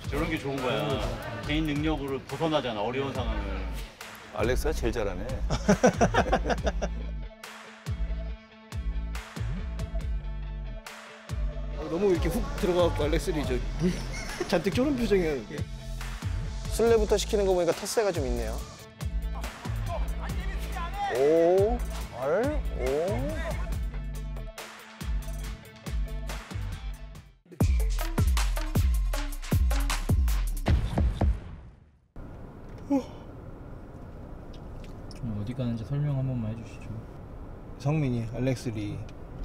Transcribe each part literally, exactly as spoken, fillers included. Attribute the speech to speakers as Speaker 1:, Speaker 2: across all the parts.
Speaker 1: 저런 게 좋은 거야. 개인 능력으로 벗어나잖아, 어려운 상황을.
Speaker 2: 알렉스가 제일 잘하네.
Speaker 3: 너무 이렇게 훅 들어가고 알렉스리 저 잔뜩 쫄은 표정이야 이게.
Speaker 4: 술래부터 시키는 거 보니까 텃세가 좀 있네요. 오, 알, 오.
Speaker 5: 어디 가는지 설명 한 번만 해주시죠.
Speaker 3: 성민이 알렉스리가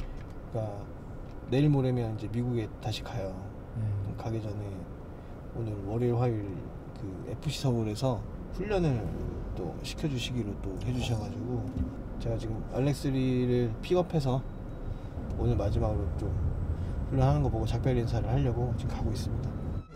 Speaker 3: 내일 모레면 이제 미국에 다시 가요.
Speaker 5: 네.
Speaker 3: 가기 전에 오늘 월요일 화요일 그 에프씨 서울에서 훈련을 또 시켜주시기로 또 해주셔가지고 제가 지금 알렉스리를 픽업해서 오늘 마지막으로 좀 훈련하는 거 보고 작별 인사를 하려고 지금 가고 있습니다.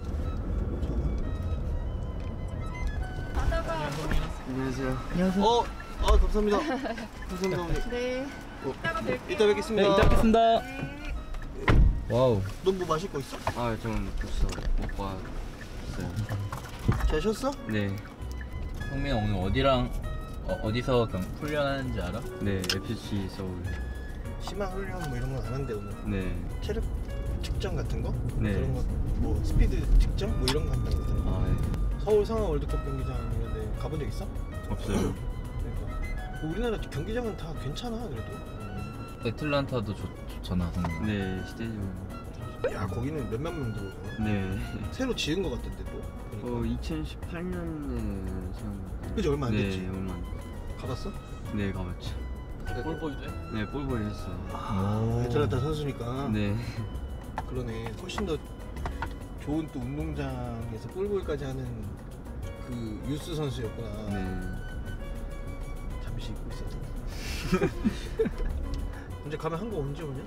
Speaker 3: 안녕하세요.
Speaker 5: 안녕하세요.
Speaker 3: 어, 아 감사합니다. 감사합니다 어머니.
Speaker 6: 네.
Speaker 3: 어,
Speaker 6: 이따가 뵐게요.
Speaker 3: 이따 뵙겠습니다.
Speaker 5: 네, 이따 뵙겠습니다. 와우.
Speaker 3: 넌 뭐 마실 거 있어?
Speaker 7: 아, 좀 벌써 먹고 왔어요.
Speaker 3: 잘 쉬었어?
Speaker 7: 네,
Speaker 5: 성민아 오늘 어디랑 어, 어디서 그럼 훈련하는지 알아?
Speaker 7: 네, 에프씨 서울.
Speaker 3: 심한 훈련 뭐 이런 건 안 한대 오늘.
Speaker 7: 네,
Speaker 3: 체력 측정 같은 거?
Speaker 7: 네.
Speaker 3: 그런 거 뭐 스피드 측정 뭐 이런 거 한다고 그러더라고.
Speaker 7: 아, 네.
Speaker 3: 서울 상하 월드컵 경기장 이런 데 가본 적 있어?
Speaker 7: 없어요.
Speaker 3: 그러니까 뭐 우리나라 경기장은 다 괜찮아 그래도.
Speaker 5: 애틀란타도 좋, 좋잖아 성민아.
Speaker 7: 네, 스테디움.
Speaker 3: 야 거기는 몇만 명 들어오고.
Speaker 7: 네.
Speaker 3: 새로 지은 거 같던데 또.
Speaker 7: 어, 이천십팔 년에 참.
Speaker 3: 그지 얼마 안
Speaker 7: 네,
Speaker 3: 됐지?
Speaker 7: 얼마 안.
Speaker 3: 가봤어?
Speaker 7: 네, 가봤죠.
Speaker 5: 볼보이도 해?
Speaker 7: 네, 볼볼 했어요.
Speaker 3: 아, 애틀란타 선수니까.
Speaker 7: 네.
Speaker 3: 그러네. 훨씬 더 좋은 또 운동장에서 볼볼까지 하는 그 유스 선수였구나.
Speaker 7: 네.
Speaker 3: 잠시 잊고 있었어. 언제 가면 한국 언제 오냐?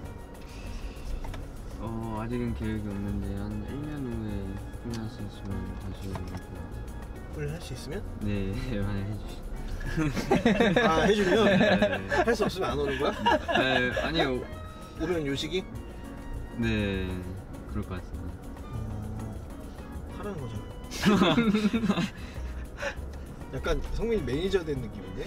Speaker 7: 어, 아직은 계획이 없는데 한 일 년 후에 훈련할 수 있으면 다시 오고.
Speaker 3: 훈련할 수 있으면?
Speaker 7: 네, 만약 해주시.
Speaker 3: 아 해주면?
Speaker 7: 네.
Speaker 3: 할 수 없으면 안 오는 거야?
Speaker 7: 네, 아니요.
Speaker 3: 오면 요식이?
Speaker 7: 네, 그럴 것 같습니다.
Speaker 3: 하라는 거잖아. 약간 성민이 매니저 된 느낌인데?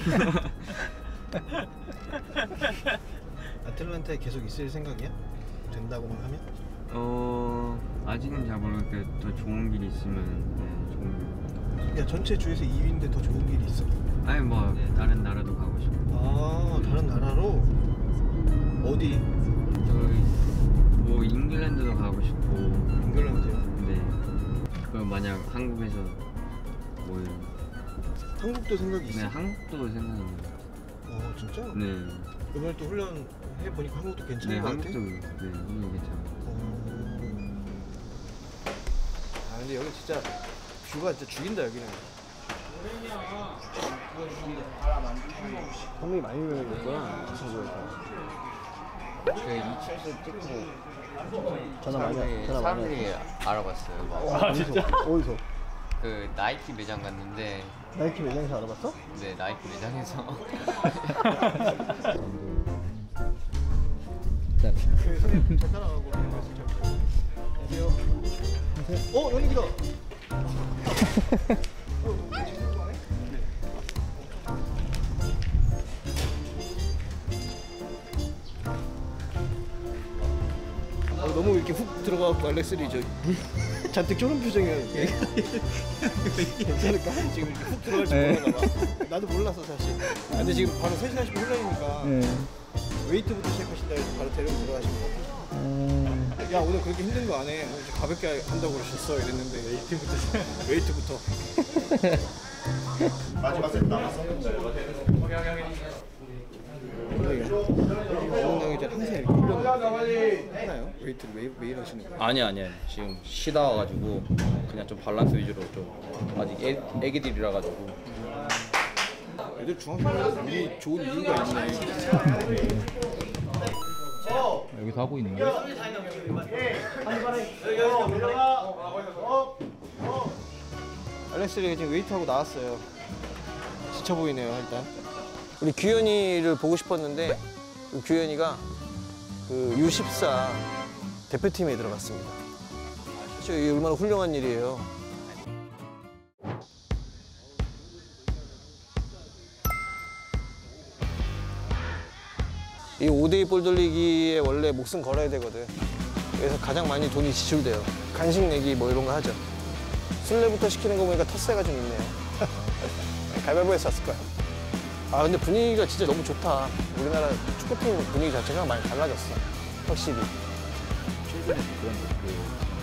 Speaker 3: 아틀란타에 계속 있을 생각이야? 된다고만 하면?
Speaker 7: 어, 아직은 잘 모르겠고 더 좋은 길이 있으면 네, 좋은 길.
Speaker 3: 야 전체 주에서 이 위인데 더 좋은 길이 있어?
Speaker 7: 아니 뭐 다른 나라도 가고 싶고.
Speaker 3: 아 다른 나라로? 어디?
Speaker 7: 저기 뭐 잉글랜드도 가고 싶고.
Speaker 3: 잉글랜드요?
Speaker 7: 네. 그럼 만약 한국에서 뭐
Speaker 3: 한국도 생각이 있어?
Speaker 7: 네, 한국도 생각이 있는 것 같아요.
Speaker 3: 어 진짜?
Speaker 7: 네.
Speaker 3: 이번에 또 훈련 해보니까 한국도 괜찮은
Speaker 7: 네,
Speaker 3: 것
Speaker 7: 한국도
Speaker 3: 같아?
Speaker 7: 네, 한국 괜찮아요.
Speaker 3: 어... 아 근데 여기 진짜 뷰가 진짜 죽인다 여기는. 성민이 많이 유명해졌구나 저 친구가.
Speaker 7: 그 이천수 찍고
Speaker 3: 전화 많이 와. 전화 많이
Speaker 7: 사람들이 알아봤어요. 막.
Speaker 3: 아 진짜? 어디서?
Speaker 7: 그 나이키 매장 갔는데
Speaker 3: 나이키 매장에서 알아봤어?
Speaker 7: 네, 나이키 매장에서.
Speaker 3: 그 선생님 잘 따라가고. 안녕하세요. 어 연기다. 어, 너무 이렇게 훅 들어가고 알렉스리 저 잔뜩 쫄은 표정이야 이게. 괜찮을까? 지금 이렇게 훅 들어갈 줄 모르나 봐. 나도 몰랐어 사실. 근데 지금 바로 세 시간씩 훈련이니까 웨이트부터 시작하신다 해서 바로 데리고 들어가신 거 같아.
Speaker 5: 음...
Speaker 3: 야 오늘 그렇게 힘든 거 안 해. 오늘 좀 가볍게 한다고 그러셨어 이랬는데 웨이트부터 웨이트부터. 마지막 세트 남았어. 운동장에 이제 항상 이렇게 훈련 하나요? 웨이트를 매일, 매일 하시는 거예요?
Speaker 8: 아니 아니 지금 쉬다 와가지고 그냥 좀 밸런스 위주로 좀 아직 애, 애기들이라 가지고.
Speaker 3: 애들 중학생들 운이 좋은 이유가 있네.
Speaker 5: 여기서 하고 있는 거야?
Speaker 3: 알렉스리가 지금 웨이트하고 나왔어요. 지쳐 보이네요 일단. 우리 규현이를 보고 싶었는데 규현이가 그 유십사 대표팀에 들어갔습니다. 사실 이게 얼마나 훌륭한 일이에요.
Speaker 4: 이 오 데이 볼 돌리기에 원래 목숨 걸어야 되거든. 그래서 가장 많이 돈이 지출돼요. 간식 내기 뭐 이런 거 하죠. 술래부터 시키는 거 보니까 텃세가 좀 있네요. 가위바위보에서 샀을 거야. 아 근데 분위기가 진짜 너무 좋다. 우리나라 축구팀 분위기 자체가 많이 달라졌어. 확실히.
Speaker 5: 최근에 그런 그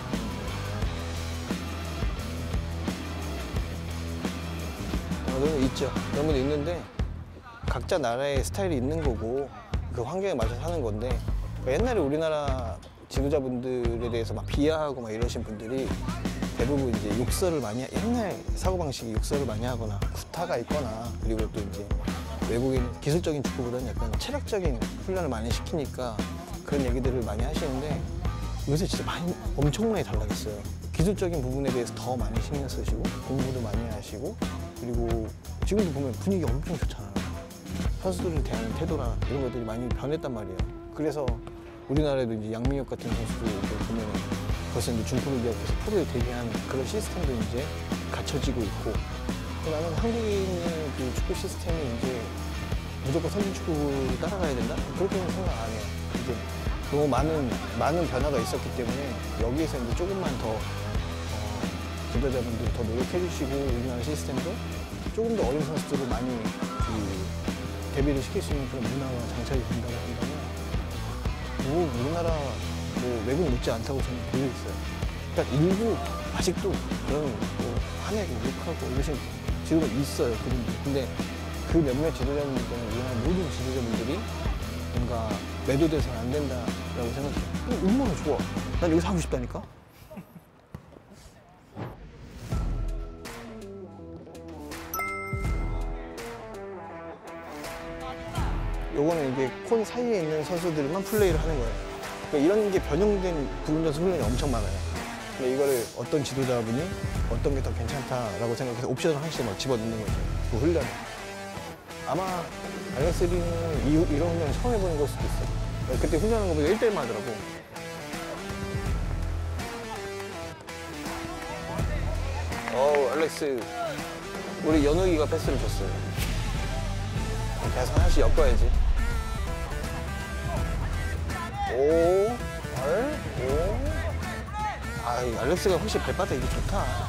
Speaker 4: 어, 너무 있죠. 너무 있는데 각자 나라의 스타일이 있는 거고 그 환경에 맞춰 사는 건데 옛날에 우리나라 지도자분들에 대해서 막 비하하고 막 이러신 분들이 대부분 이제 욕설을 많이 하- 옛날 사고방식이 욕설을 많이 하거나 구타가 있거나 그리고 또 이제 외국인 기술적인 축구보다는 약간 체력적인 훈련을 많이 시키니까 그런 얘기들을 많이 하시는데 요새 진짜 많이 엄청나게 달라졌어요. 기술적인 부분에 대해서 더 많이 신경 쓰시고 공부도 많이 하시고 그리고 지금도 보면 분위기 엄청 좋잖아요. 선수들을 대하는 태도나 이런 것들이 많이 변했단 말이에요. 그래서 우리나라에도 이제 양민혁 같은 선수들 보면 벌써 이제 중프로 기업에서 프로에 데뷔한 그런 시스템도 이제 갖춰지고 있고 나는 한국에 있는 그 축구 시스템이 이제 무조건 선진 축구를 따라가야 된다? 그렇게는 생각 안 해요. 이제 너무 많은 많은 변화가 있었기 때문에 여기에서 이제 조금만 더 어, 지도자분들이 더 노력해 주시고 우리나라 시스템도 조금 더 어린 선수들을 많이 그 대비를 시킬 수 있는 그런 문화가 장착이 된다고 한다면 뭐 우리나라 뭐 외국 못지 않다고 저는 보고 있어요. 그러니까 일부 아직도 그런 뭐 화내고 욕하고 이러신 지도가 있어요. 그분들. 근데 그 몇몇 지도자분들 때문에 우리나라 모든 지도자분들이 뭔가 매도돼서는 안 된다라고 생각해요. 어, 얼마나 좋아. 난 여기서 하고 싶다니까. 요거는 이게 콘 사이에 있는 선수들만 플레이를 하는 거예요. 그러니까 이런 게 변형된 부분에서 훈련이 엄청 많아요. 근데 이거를 어떤 지도자분이 어떤 게 더 괜찮다라고 생각해서 옵션을 하나씩 막 집어넣는 거죠. 그 훈련을. 아마 알렉스리는 이, 이런 훈련을 처음 해보는 걸 수도 있어. 그때 훈련하는 거 보니까 일 대일만 하더라고. 어우, 알렉스. 우리 연욱이가 패스를 줬어요. 계속 하나씩 엮어야지. 오, 알, 오. 아, 이 알렉스가 훨씬 발바닥이 좋다.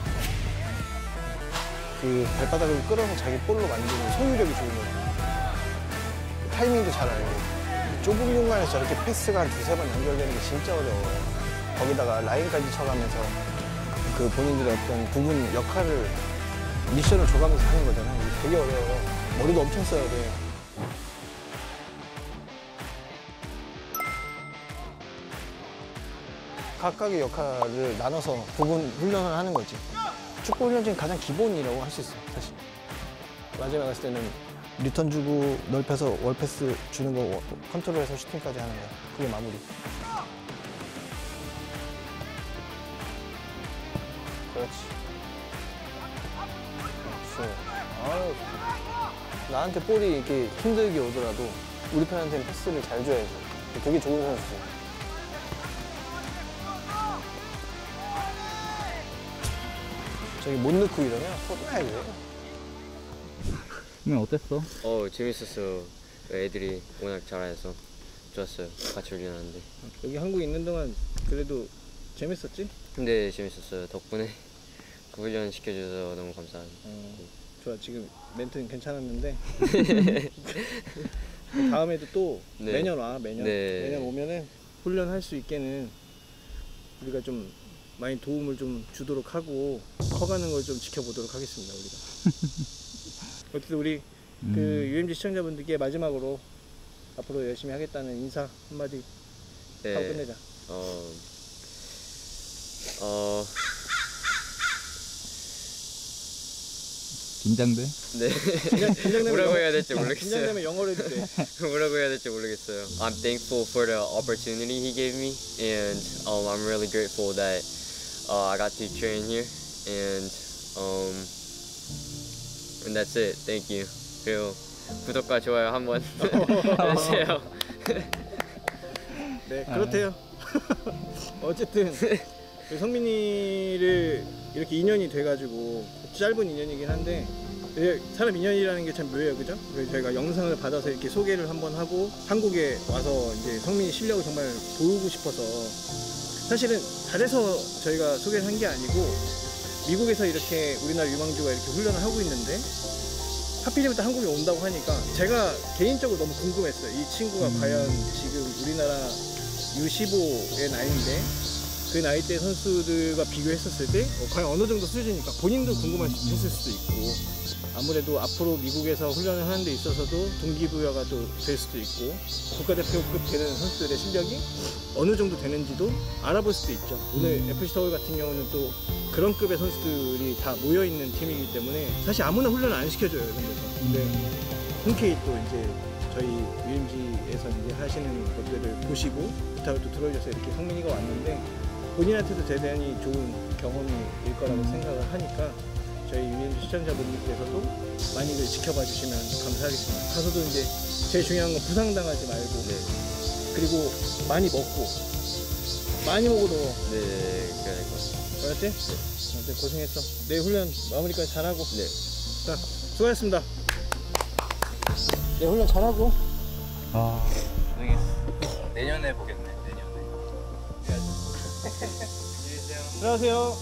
Speaker 4: 그 발바닥을 끌어서 자기 볼로 만드는 소유력이 좋은 거야. 타이밍도 잘 알고. 좁은 공간에서 저렇게 패스가 한 두세 번 연결되는 게 진짜 어려워. 거기다가 라인까지 쳐가면서 그 본인들의 어떤 부분 역할을 미션을 줘가면서 하는 거잖아. 이게 되게 어려워. 머리도 엄청 써야 돼. 각각의 역할을 나눠서 부분 훈련을 하는 거지. 축구 훈련 중에 가장 기본이라고 할 수 있어, 사실. 마지막에 갔을 때는 리턴 주고 넓혀서 월패스 주는 거 컨트롤해서 슈팅까지 하는 거야. 그게 마무리. 그렇지. 그렇지. 아유. 나한테 볼이 이렇게 힘들게 오더라도 우리 편한테는 패스를 잘 줘야지. 되게 좋은 선수지. 저기 못 넣고 이러면 혼나야 돼.
Speaker 5: 그러면 어땠어?
Speaker 7: 어 재밌었어. 애들이 워낙 잘해서 좋았어요. 같이 훈련하는데.
Speaker 4: 여기 한국에 있는 동안 그래도 재밌었지?
Speaker 7: 근데 재밌었어요. 덕분에 그 훈련 시켜줘서 너무 감사합니다.
Speaker 4: 어, 좋아. 지금 멘트는 괜찮았는데 다음에도 또
Speaker 7: 네.
Speaker 4: 매년 와. 매년.
Speaker 7: 네.
Speaker 4: 매년 오면은 훈련할 수 있게는 우리가 좀 많이 도움을 좀 주도록 하고 커가는 걸 좀 지켜보도록 하겠습니다. 우리가. 어쨌든 우리
Speaker 5: 음.
Speaker 4: 그 유엠지 시청자분들께 마지막으로 앞으로 열심히 하겠다는 인사 한마디
Speaker 7: 네.
Speaker 4: 하고 끝내자.
Speaker 7: 어, 어,
Speaker 5: 긴장돼?
Speaker 7: 네.
Speaker 4: 긴장, 긴장되면
Speaker 7: 뭐라고
Speaker 4: 영어-
Speaker 7: 해야 될지 모르겠어요.
Speaker 4: 긴장되면 영어로 해도 돼.
Speaker 7: 뭐라고 해야 될지 모르겠어요. I'm thankful for the opportunity he gave me, and um, I'm really grateful that uh, I got to train here, and um, and that's it. Thank you. 그리고 구독과 좋아요 한번 해주세요.
Speaker 4: 네, 그렇대요. 어쨌든 성민이를 이렇게 인연이 돼가지고 짧은 인연이긴 한데
Speaker 3: 예, 사람 인연이라는 게 참 묘해요, 그죠? 그래서 저희가 영상을 받아서 이렇게 소개를 한번 하고 한국에 와서 이제 성민이 실력을 정말 보이고 싶어서 사실은 잘해서 저희가 소개를 한 게 아니고 미국에서 이렇게 우리나라 유망주가 이렇게 훈련을 하고 있는데 하필이면 한국에 온다고 하니까 제가 개인적으로 너무 궁금했어요. 이 친구가 과연 지금 우리나라 유 십오의 나이인데 그 나이대 선수들과 비교했었을 때 어, 과연 어느 정도 수준일까 본인도 궁금했을 수도 있고 아무래도 앞으로 미국에서 훈련을 하는 데 있어서도 동기부여가 또 될 수도 있고 국가대표급 되는 선수들의 실력이 어느 정도 되는지도 알아볼 수도 있죠. 오늘 에프씨 서울 같은 경우는 또 그런 급의 선수들이 다 모여있는 팀이기 때문에 사실 아무나 훈련을 안 시켜줘요, 이런 데서. 근데 흔쾌히 또 이제 저희 유엠지에서 이제 하시는 것들을 보시고 부탁을 또 들어주셔서 이렇게 성민이가 왔는데 본인한테도 대단히 좋은 경험일 거라고 생각을 하니까 저희 유엠지 시청자분들께서도 많이들 지켜봐 주시면 감사하겠습니다. 가서도 이제 제일 중요한 건 부상당하지 말고
Speaker 7: 네.
Speaker 3: 그리고 많이 먹고 많이 먹어도
Speaker 7: 네, 그래야 될 것 같아요.
Speaker 3: 알았지? 네. 네, 고생했어. 내일 훈련 마무리까지 잘하고.
Speaker 7: 네.
Speaker 3: 자, 수고하셨습니다. 내일 훈련 잘하고.
Speaker 5: 아, 내년에 보겠네. 내년에.
Speaker 3: 안녕하세요.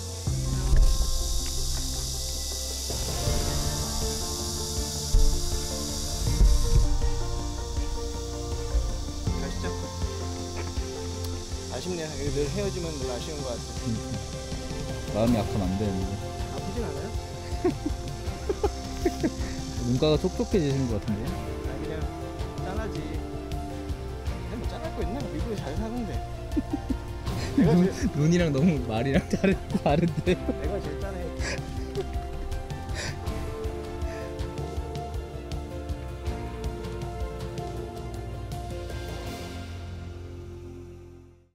Speaker 3: 가시죠. 아쉽네요. 여기 늘 헤어지면 늘 아쉬운 것 같아요.
Speaker 5: 마음이 아프면 안 되는데.
Speaker 3: 아프진 않아요?
Speaker 5: 눈가가 촉촉해지시는 것 같은데.
Speaker 3: 아, 그냥 짠하지. 근데 뭐 짠할 거 있나? 미국에 잘 사는데. 내가 제일,
Speaker 5: 눈, 눈이랑 너무 말이랑 다른, 다른데.
Speaker 3: 내가 제일 짠해.